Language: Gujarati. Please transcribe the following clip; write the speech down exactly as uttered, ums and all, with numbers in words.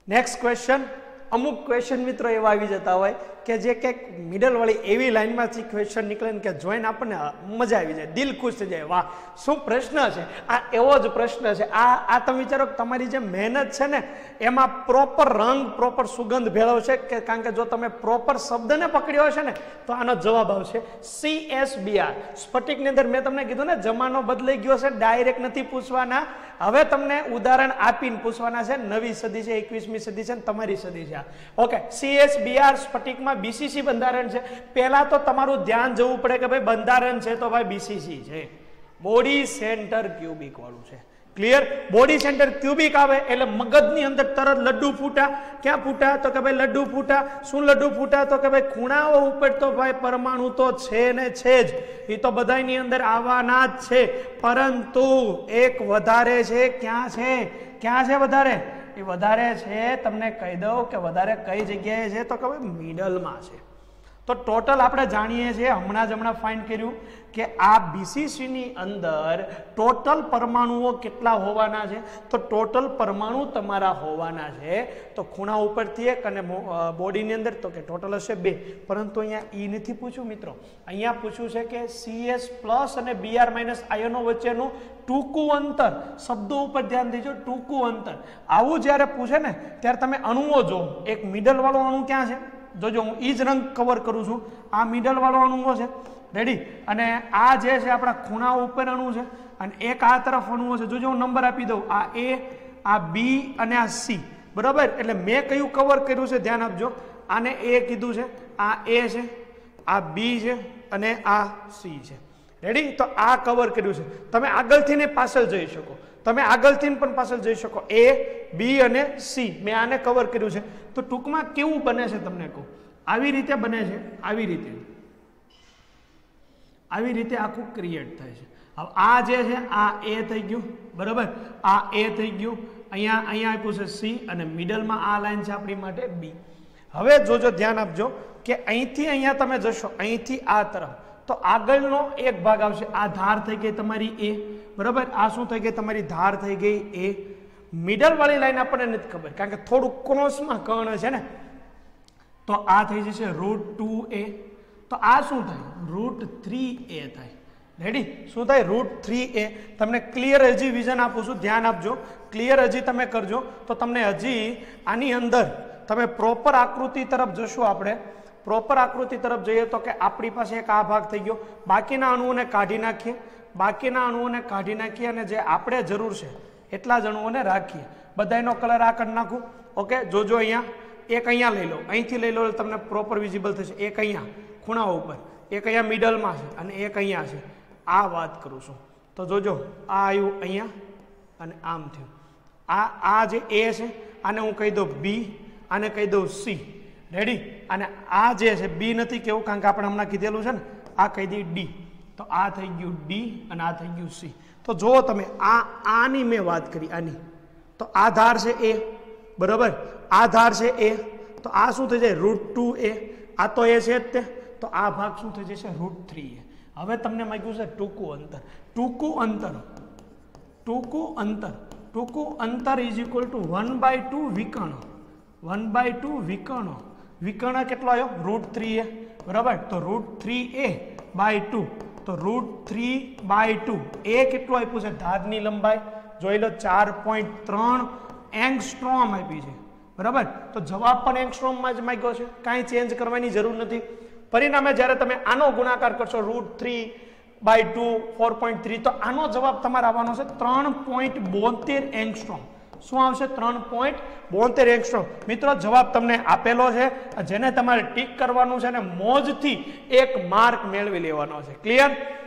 नेक्स्ट क्वेश्चन अमुक क्वेश्चन मित्रों एवा આવી જતા હોય કે જે કે મિડલ વાળી એવી લાઈનમાંથી ક્વેશ્ચન નીકળે ને કે જોઈને આપણને મજા આવી જાય, દિલ ખુશ થઈ જાય, વાહ શું પ્રશ્ન છે આ, એવો જ પ્રશ્ન છે આ આ તમે વિચારો કે તમારી જે મહેનત છે ને એમાં પ્રોપર રંગ પ્રોપર સુગંધ ભેળવશે કે કારણ કે જો તમે પ્રોપર શબ્દને પકડ્યો હશે ને તો આનો જવાબ આવશે સી એસ બી આર. સ્ફટિકની અંદર મેં તમને કીધું ને જમાનો બદલાઈ ગયો છે, ડાયરેક્ટ નથી પૂછવાના, હવે તમને ઉદાહરણ આપીને પૂછવાના છે. નવી સદી છે, એકવીસમી સદી છે, તમારી સદી છે. Okay, C S B R સ્ફટિકમાં બીસીસી બંધારણ છે. પહેલા તો તમારું ધ્યાન જવું પડે કે ભાઈ બંધારણ છે તો ભાઈ બીસીસી છે, બોડી સેન્ટર ક્યુબિક વાળું છે. ક્લિયર? બોડી સેન્ટર ક્યુબિક આવે એટલે મગજની અંદર તરત લડ્ડુ ફૂટા. ક્યાં ફૂટા? તો કે ભાઈ લડ્ડુ ફૂટા. શું લડ્ડુ ફૂટા? તો કે ભાઈ ખૂણાઓ ઉપર તો ભાઈ પરમાણુ તો છે ને છે જ, એ તો બધાની અંદર આવવાના જ છે, પરંતુ એક વધારે છે. ક્યાં છે? ક્યાં છે વધારે? એ વધારે છે તમને કહી દઉં કે વધારે કઈ જગ્યાએ છે તો કે ભાઈ મિડલમાં છે. તો ટોટલ આપણે જાણીએ છીએ, હમણાં જ હમણાં ફાઇન્ડ કર્યું કે આ બીસીસી ની અંદર ટોટલ પરમાણુઓ કેટલા હોવાના છે? તો ટોટલ પરમાણુ તમારા હોવાના છે તો ખૂણા ઉપરથી એક અને બોડીની અંદર તો કે ટોટલ હશે બે. પરંતુ અહીંયા ઈ નથી પૂછ્યું મિત્રો, અહીંયા પૂછ્યું છે કે સીએસ પ્લસ અને બીઆર માઇનસ આયનો વચ્ચેનું ટૂંકું અંતર. શબ્દો ઉપર ધ્યાન દેજો, ટૂંકું અંતર. આવું જ્યારે પૂછે ને ત્યારે તમે અણુઓ જો, એક મિડલ વાળો અણુ ક્યાં છે? જોજો હું ઈ જ રંગ કવર કરું છું. આ મિડલ વાળો અણુઓ છે, રેડી, અને આ જે છે આપણા ખૂણા ઉપર અણુ છે, અને એક આ તરફ અણુઓ છે. જોજો હું નંબર આપી દઉં, આ એ, આ બી અને આ સી. બરાબર? એટલે મેં કયું કવર કર્યું છે ધ્યાન આપજો. આને એ કીધું છે, આ એ છે, આ બી છે અને આ સી છે. રેડી? તો આ કવર કર્યું છે. તમે આગળથી ને પાછળ જઈ શકો, તમે આગળથી પણ પાછળ જઈ શકો. એ, બી અને સી મેં આને કવર કર્યું છે. તો ટૂંકમાં કેવું બને છે તમને કહું, આવી રીતે બને છે, આવી રીતે, આવી રીતે આખું ક્રિએટ થાય છે. હવે આ જે છે આ એ થઈ ગયું, બરાબર, આ એ થઈ ગયું, અહીંયા અહીંયા આપ્યું છે સી અને મિડલમાં આ લાઈન છે આપણી માટે બી. હવે જોજો ધ્યાન આપજો કે અહીંથી અહીંયા તમે જશો, અહીંથી આ તરફ, તો આગળનો એક ભાગ આવશે. આ ધાર થઈ ગઈ તમારી એ, બરાબર, આ શું થઈ ગઈ તમારી ધાર થઈ ગઈ એ. મિડલ વાળી લાઈન આપણને નથી ખબર કારણ કે થોડું ક્રોસમાં કર્ણ છે ને, તો આ થઈ જશે રૂટ ટુ એ. તો આ શું થાય? રૂટ થ્રી એ થાય. રેડી? શું થાય? Root three A. તમને ક્લિયર હજી વિઝન આપું છું, ધ્યાન આપજો. ક્લિયર હજી તમે કરજો તો તમને હજી આની અંદર તમે પ્રોપર આકૃતિ તરફ જશો. આપણે પ્રોપર આકૃતિ તરફ જઈએ તો કે આપણી પાસે એક આ ભાગ થઈ ગયો, બાકીના અણુઓને કાઢી નાખીએ, બાકીના અણુઓને કાઢી નાખીએ અને જે આપણે જરૂર છે એટલા જ અણુઓને રાખીએ. બધાનો કલર આ કરી નાખું. ઓકે, જોજો અહીંયા એક અહીંયા લઈ લો, અહીંથી લઈ લો તમને પ્રોપર વિઝિબલ થશે. એક અહીંયા ખૂણા ઉપર, એક અહીંયા મિડલમાં છે અને એક અહીંયા છે. આ વાત કરું છું તો જોજો આ આવ્યું અહીંયા અને આમ થયું. આ આ જે એ છે આને હું કહી દઉં બી, આને કહી દઉં સી. રેડી? અને આ જે છે બી નથી કેવું કારણ કે આપણે હમણાં કીધેલું છે ને, આ કહી દઈ ડી. તો આ થઈ ગયું ડી અને આ થઈ ગયું સી. તો જુઓ તમે આ આની મેં વાત કરી, આની તો આ ધાર છે એ, બરાબર, આ ધાર છે એ, તો આ શું થઈ જાય? Root two A. આ તો એ છે જ તે, તો આ ભાગ શું થઈ જશે? Root three A. હવે તમને માંગ્યું છે ટૂંકું અંતર. ટૂંકું અંતર, ટૂંકું અંતર, ટૂંકું અંતર is equal to one by two વિકર્ણ. વન બાય ટુ વિકર્ણ. વિકર્ણ કેટલો આવ્યો? રૂટ થ્રી એ, બરાબર. તો root three A by two, તો root three by two A કેટલું આપ્યું છે? ધારની લંબાઈ જોઈ લો, ચાર પોઈન્ટ ત્રણ એંગસ્ટ્રોમ આપી છે, બરાબર. તો જવાબ પણ એંગસ્ટ્રોમમાં જ માંગ્યો છે, કાંઈ ચેન્જ કરવાની જરૂર નથી. પરિણામે જ્યારે તમે આનો ગુણાકાર કરશો root three by two four point three, તો આનો જવાબ તમારે આવવાનો છે ત્રણ પોઈન્ટ બોતેર એંગસ્ટ્રોમ. શું આવશે? ત્રણ પોઈન્ટ બોતેર એંગસ્ટ્રોમ. મિત્રો જવાબ તમને આપેલો છે, જેને તમારે ટીક કરવાનું છે અને મોજથી એક માર્ક મેળવી લેવાનો છે. ક્લિયર?